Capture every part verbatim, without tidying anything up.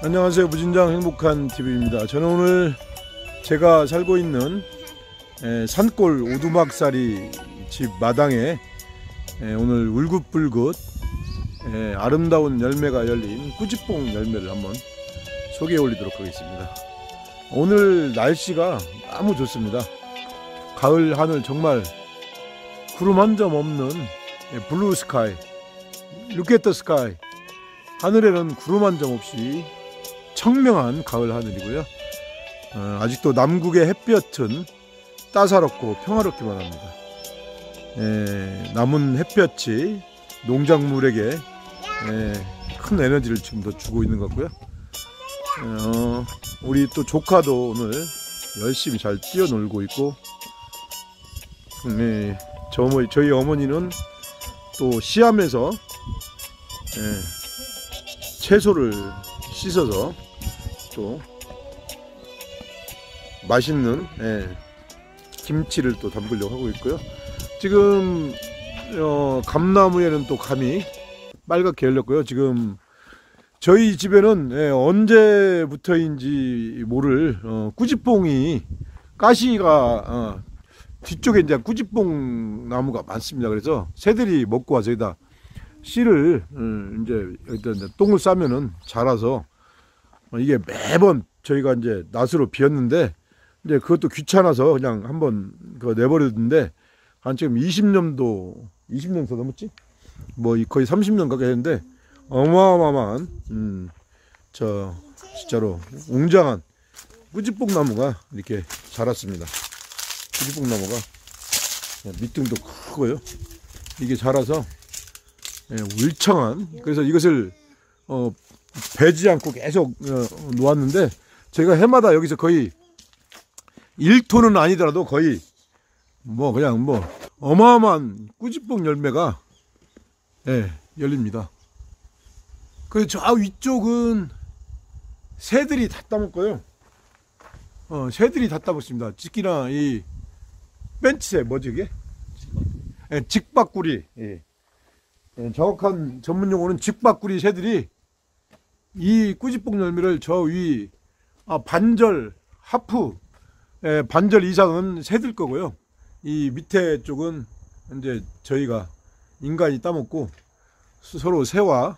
안녕하세요. 무진장 행복한 티비입니다. 저는 오늘 제가 살고 있는 산골 오두막살이 집 마당에 오늘 울긋불긋 아름다운 열매가 열린 꾸지뽕 열매를 한번 소개해 올리도록 하겠습니다. 오늘 날씨가 너무 좋습니다. 가을 하늘 정말 구름 한 점 없는 블루 스카이, Look at the sky. 하늘에는 구름 한 점 없이 청명한 가을 하늘이고요. 어, 아직도 남국의 햇볕은 따사롭고 평화롭기만 합니다. 에, 남은 햇볕이 농작물에게 에, 큰 에너지를 지금 더 주고 있는 것 같고요. 어, 우리 또 조카도 오늘 열심히 잘 뛰어놀고 있고, 에, 저, 저희 어머니는 또 씨암에서 에, 채소를 씻어서 또 맛있는 예, 김치를 또 담그려고 하고 있고요. 지금 어, 감나무에는 또 감이 빨갛게 열렸고요. 지금 저희 집에는 예, 언제부터인지 모를 어, 꾸지뽕이 가시가 어, 뒤쪽에 이제 꾸지뽕 나무가 많습니다. 그래서 새들이 먹고 와서 여기다 씨를 음, 이제 여기다 똥을 싸면은 자라서 이게 매번 저희가 이제 낫으로 비웠는데 이제 그것도 귀찮아서 그냥 한번 그거 내버렸는데 한 지금 이십 년도 이십 년 더 넘었지? 뭐 거의 삼십 년 가까이 했는데 어마어마한 음, 저 진짜로 웅장한 꾸지뽕 나무가 이렇게 자랐습니다. 꾸지뽕 나무가 밑둥도 크고요. 이게 자라서 예, 울창한, 그래서 이것을 어, 베지 않고 계속 어, 놓았는데 제가 해마다 여기서 거의 일 톤은 아니더라도 거의 뭐 그냥 뭐 어마어마한 꾸지뽕 열매가 예, 열립니다. 그 저 위쪽은 새들이 다 따먹고요. 어, 새들이 다 따먹습니다. 특히나 이 벤치새 뭐지 이게? 예, 직박구리. 예. 예, 정확한 전문 용어는 직박구리 새들이 이 꾸지뽕 열매를 저 위 아, 반절 하프 예, 반절 이상은 새들 거고요. 이 밑에 쪽은 이제 저희가 인간이 따먹고 서로 새와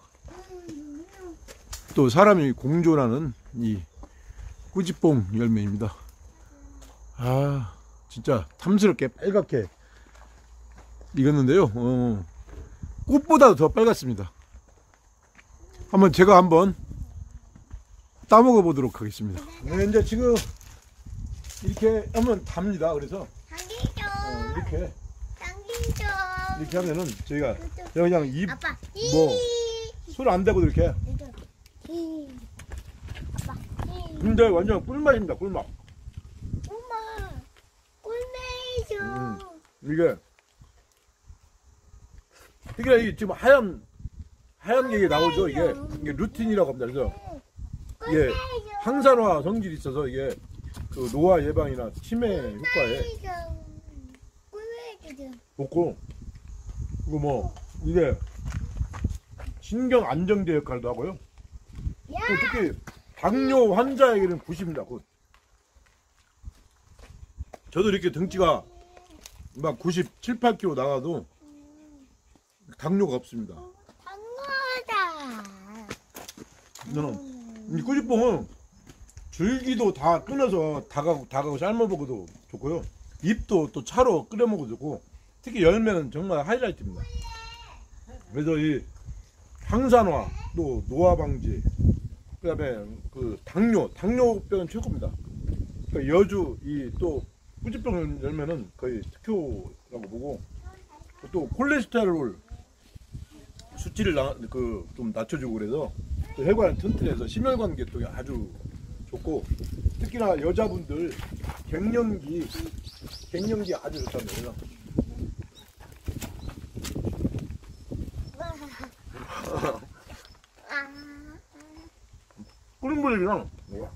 또 사람이 공존하는 이 꾸지뽕 열매입니다. 아 진짜 탐스럽게 빨갛게 익었는데요. 어. 꽃보다도 더 빨갛습니다. 한번 제가 한번 따먹어 보도록 하겠습니다. 네, 이제 지금 이렇게 하면 답니다. 그래서 당기죠. 어, 이렇게 당기죠. 이렇게 하면은 저희가 그냥 입 아빠. 뭐 손 안 대고 이렇게. 아빠. 근데 완전 꿀맛입니다. 꿀맛. 엄마. 꿀매죠. 음, 이게 이게 이 지금 하얀 하얀 게 이게 나오죠. 이게, 이게 루틴이라고 합니다. 그래서 이게 항산화 성질이 있어서 이게 그 노화 예방이나 치매 효과에 좋고, 그리고 뭐 이게 신경 안정제 역할도 하고요. 또 특히 당뇨 환자에게는 굿입니다. 굿. 저도 이렇게 등치가 막 구십칠, 팔 킬로그램 나가도 당뇨가 없습니다. 당뇨다. 저는 이 꾸지뽕은 줄기도 다 끊어서 다가고 다가고 삶아 먹어도 좋고요. 잎도 또 차로 끓여 먹어도 좋고, 특히 열매는 정말 하이라이트입니다. 그래서 이 항산화, 또 노화 방지, 그다음에 그 당뇨, 당뇨병은 최고입니다. 그러니까 여주 이 또 꾸지뽕 열매는 거의 특효라고 보고, 또 콜레스테롤 수치를 그 좀 낮춰주고 그래서 그 혈관을 튼튼해서 심혈관 계통이 아주 좋고, 특히나 여자분들 갱년기 갱년기 아주 좋답니다. 끓는 물이랑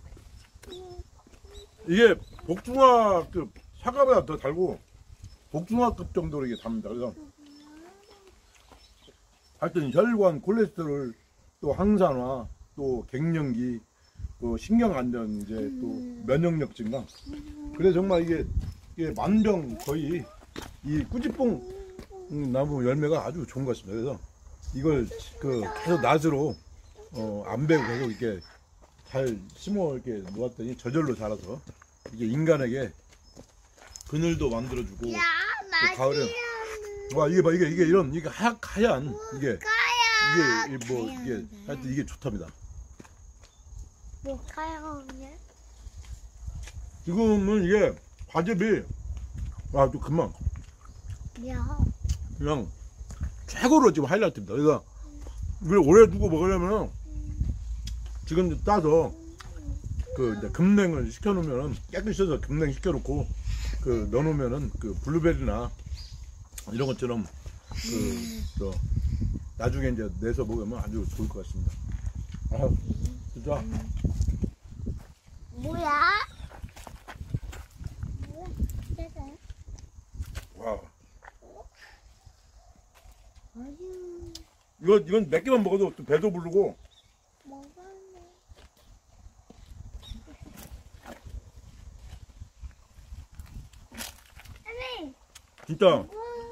이게 복숭아급 사과보다 더 달고 복숭아급 정도로 이게 답니다. 그래서 하여튼 혈관, 콜레스테롤, 또 항산화, 또 갱년기, 또 신경 안정 이제 또 면역력 증강. 그래 정말 이게 이게 만병 거의 이 꾸지뽕 나무 열매가 아주 좋은 것 같습니다. 그래서 이걸 그 계속 낫으로 어, 안 베고 계속 이렇게 잘 심어 이렇게 놓았더니 저절로 자라서 이게 인간에게 그늘도 만들어주고 야, 또 가을에 맛있는 와 이게 봐 이게 이게 이런 이게 하얗 하얀 이게 가야. 이게 뭐 이게 하여튼 이게 좋답니다. 뭐 가야 없냐? 지금은 이게 과즙이 아또 금방 야, 그냥 최고로 지금 하이라이트입니다. 그래서 이걸 오래 두고 먹으려면 지금 따서 그 이제 급냉을 시켜놓으면은 깨끗이 씻어서 급냉 시켜놓고 그 넣어놓으면은 그 블루베리나 이런 것처럼 그 저 나중에 이제 내서 먹으면 아주 좋을 것 같습니다. 아 진짜 뭐야? 뭐야? 내가 와 아유, 이거 이건 몇 개만 먹어도 또 배도 부르고 먹었네. 아니, 진짜 뭐야?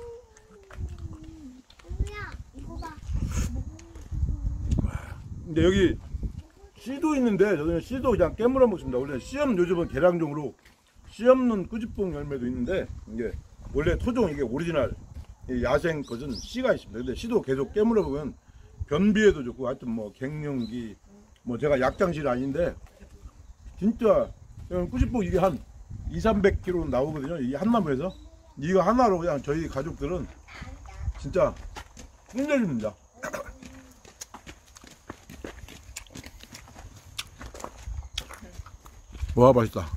이거 봐. 근데 여기 씨도 있는데 저는 씨도 그냥 깨물어 먹습니다. 원래 씨 없는 요즘은 계량종으로 씨 없는 꾸지뽕 열매도 있는데 이게 원래 토종 이게 오리지널 이 야생 것은 씨가 있습니다. 근데 씨도 계속 깨물어 먹으면 변비에도 좋고 하여튼 뭐 갱년기 뭐 제가 약장실 아닌데 진짜 꾸지뽕 이게 한 이삼백 킬로그램 나오거든요. 이 한 나무에서 이거 하나로 그냥 저희 가족들은 진짜 끝내줍니다. 와 맛있다.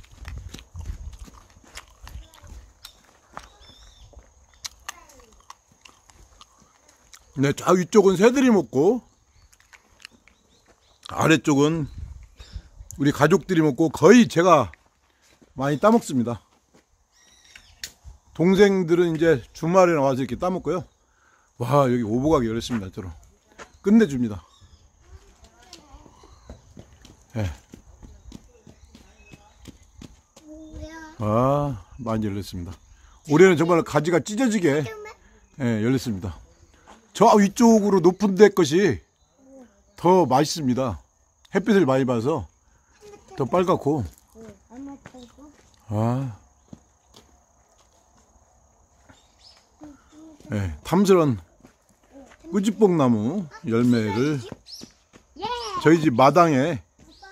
네, 저 위쪽은 새들이 먹고 아래쪽은 우리 가족들이 먹고 거의 제가 많이 따먹습니다. 동생들은 이제 주말에 나와서 이렇게 따먹고요. 와 여기 오보각이 열렸습니다. 저로 끝내줍니다. 네. 뭐야? 아 많이 열렸습니다. 올해는 정말 가지가 찢어지게 예, 열렸습니다. 저 위쪽으로 높은 데 것이 더 맛있습니다. 햇빛을 많이 봐서 더 빨갛고 아, 예, 탐스런 꾸지뽕나무 열매를 예. 저희 집 마당에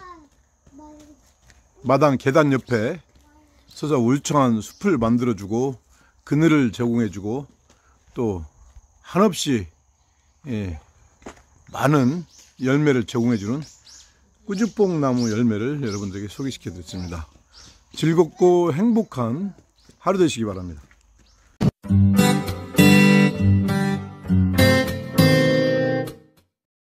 마당 계단 옆에 서서 울창한 숲을 만들어주고 그늘을 제공해주고 또 한없이 예, 많은 열매를 제공해주는 꾸지뽕나무 열매를 여러분들에게 소개시켜 드렸습니다. 즐겁고 행복한 하루 되시기 바랍니다.